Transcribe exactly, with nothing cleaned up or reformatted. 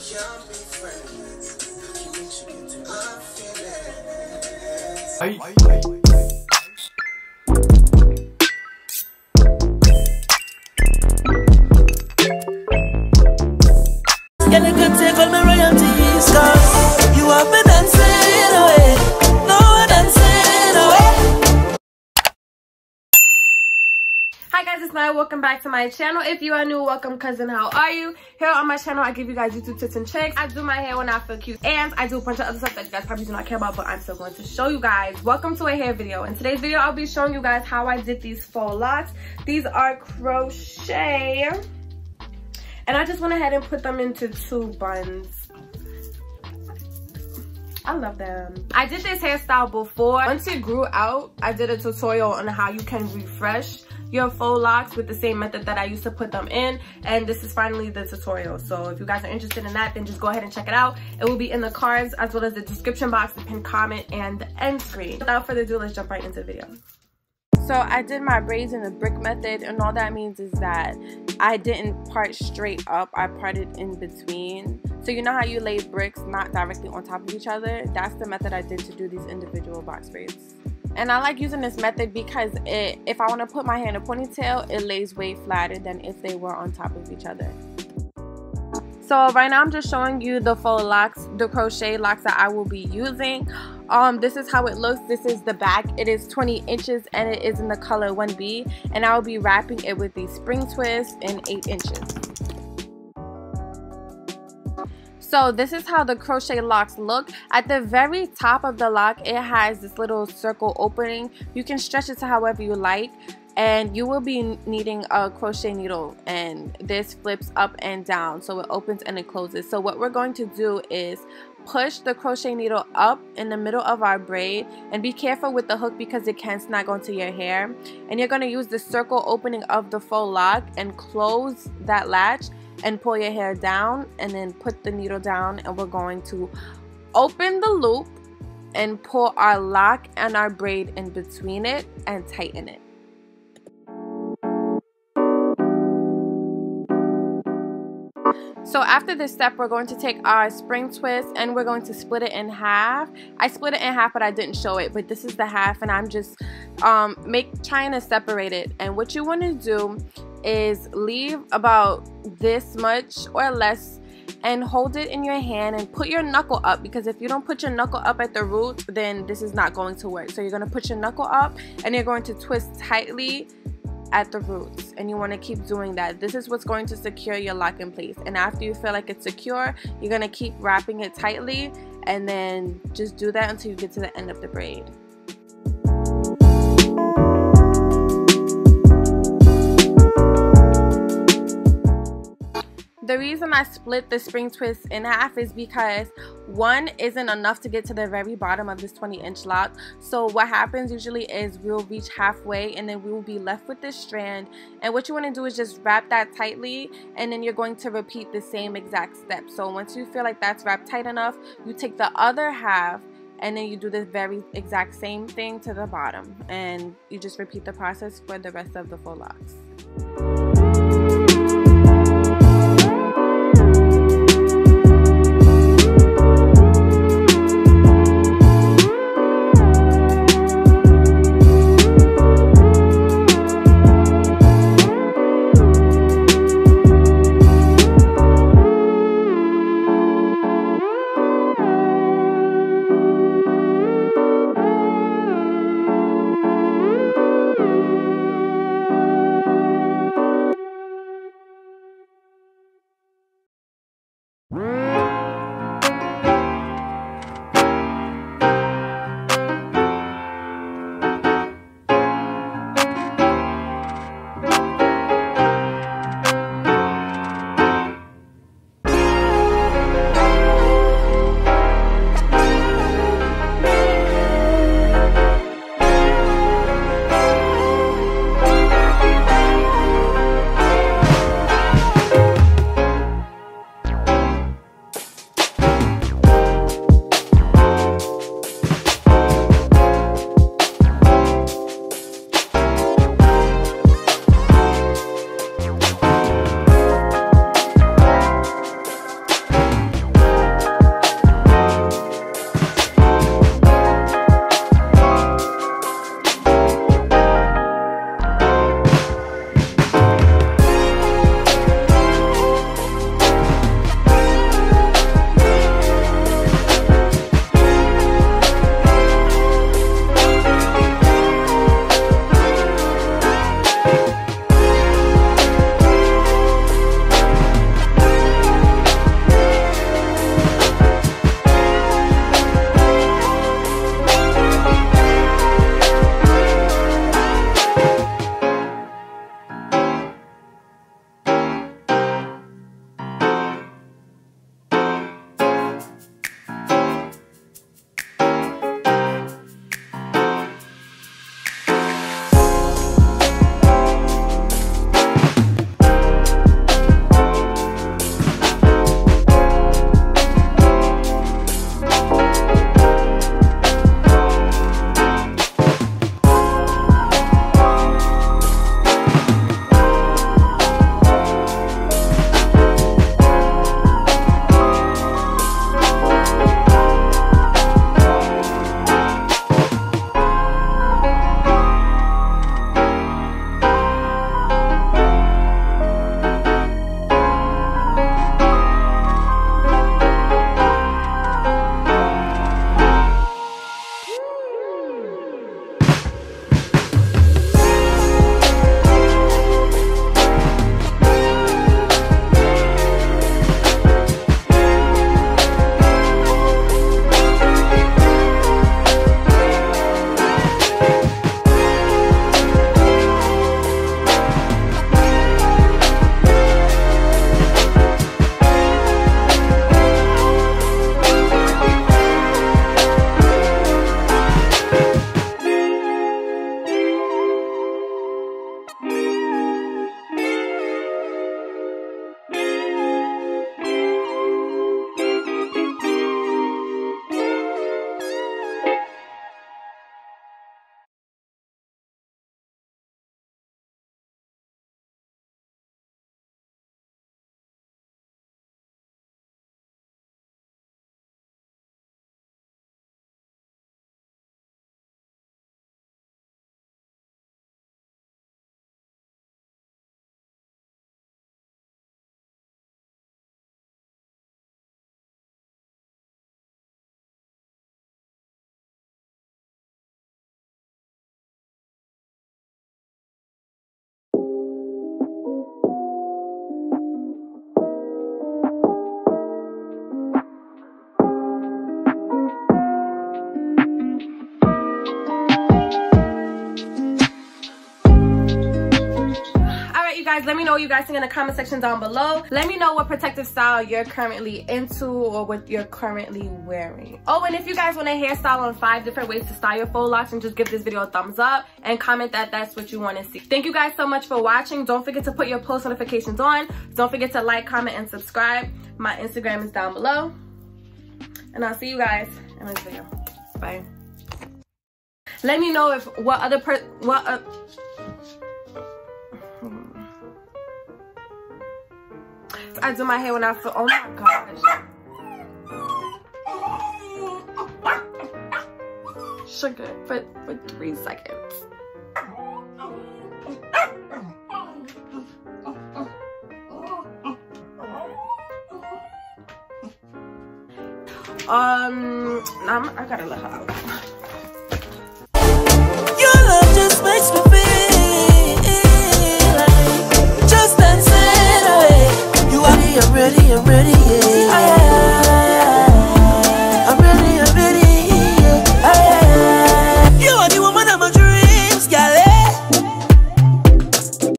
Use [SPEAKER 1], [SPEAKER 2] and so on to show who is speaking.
[SPEAKER 1] Ay.
[SPEAKER 2] Can you could take all my royalties, cause you have been dancing away. No one dancing away.
[SPEAKER 3] Hi guys, it's Naya. Welcome back to my channel. If you are new, welcome cousin. How are you? Here on my channel, I give you guys YouTube tips and tricks. I do my hair when I feel cute, and I do a bunch of other stuff that you guys probably do not care about, but I'm still going to show you guys. Welcome to a hair video. In today's video, I'll be showing you guys how I did these faux locks. These are crochet, and I just went ahead and put them into two buns. I love them. I did this hairstyle before. Once it grew out, I did a tutorial on how you can refresh your faux locks with the same method that I used to put them in, and this is finally the tutorial. So if you guys are interested in that, then just go ahead and check it out. It will be in the cards as well as the description box, the pinned comment, and the end screen. Without further ado, let's jump right into the video. So I did my braids in the brick method, and all that means is that I didn't part straight up, I parted in between. So you know how you lay bricks not directly on top of each other? That's the method I did to do these individual box braids. And I like using this method because it, if I want to put my hair in a ponytail, it lays way flatter than if they were on top of each other. So right now I'm just showing you the faux locks, the crochet locks that I will be using. Um, this is how it looks. This is the back. It is twenty inches and it is in the color one B. And I will be wrapping it with these spring twists in eight inches. So this is how the crochet locks look. At the very top of the lock, it has this little circle opening. You can stretch it to however you like. And you will be needing a crochet needle, and this flips up and down, so it opens and it closes. So what we're going to do is push the crochet needle up in the middle of our braid, and be careful with the hook because it can snag onto your hair. And you're going to use the circle opening of the faux lock and close that latch and pull your hair down, and then put the needle down, and we're going to open the loop and pull our lock and our braid in between it and tighten it. So after this step, we're going to take our spring twist and we're going to split it in half. I split it in half, but I didn't show it, but this is the half, and I'm just um, make trying to separate it. And what you want to do is leave about this much or less and hold it in your hand and put your knuckle up, because if you don't put your knuckle up at the root, then this is not going to work. So you're going to put your knuckle up and you're going to twist tightly at the roots, and you want to keep doing that. This is what's going to secure your lock in place. And after you feel like it's secure, you're going to keep wrapping it tightly, and then just do that until you get to the end of the braid. The reason I split the spring twist in half is because one isn't enough to get to the very bottom of this twenty inch lock. So what happens usually is we'll reach halfway and then we will be left with this strand. And what you want to do is just wrap that tightly, and then you're going to repeat the same exact step. So once you feel like that's wrapped tight enough, you take the other half and then you do the very exact same thing to the bottom, and you just repeat the process for the rest of the faux locks. what you guys think in the comment section down below. Let me know what protective style you're currently into or what you're currently wearing. Oh, and if you guys want a hairstyle on five different ways to style your faux locks, and just give this video a thumbs up and comment that that's what you want to see. Thank you guys so much for watching. Don't forget to put your post notifications on. Don't forget to like, comment, and subscribe. My Instagram is down below. And I'll see you guys in this video. Bye. Let me know if what other per what uh, I do my hair when I feel, oh my gosh. Sugar for, for three seconds. Um, I'm, I gotta let her out.